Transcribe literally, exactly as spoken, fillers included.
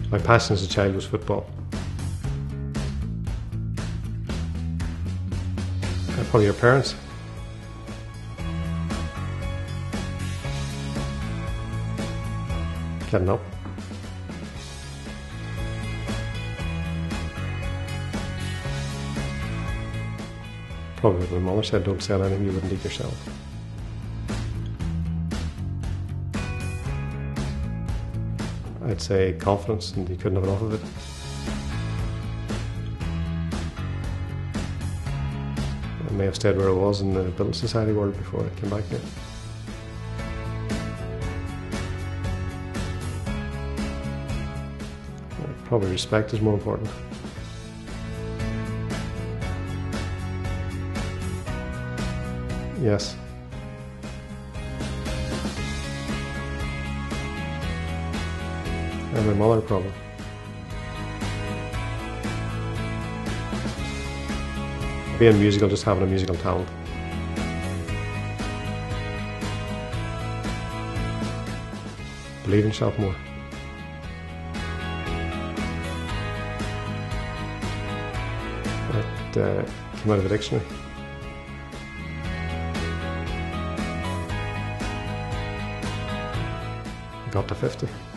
My passion as a child was football. Uh, probably your parents. Getting up. Probably what my mama said, don't sell anything you wouldn't eat yourself. I'd say confidence, and you couldn't have enough of it. I may have stayed where I was in the building society world before I came back here. Probably respect is more important. Yes. And my mother, probably. Being musical, just having a musical talent. Believe in yourself more. It uh, came out of a dictionary. Got to fifty.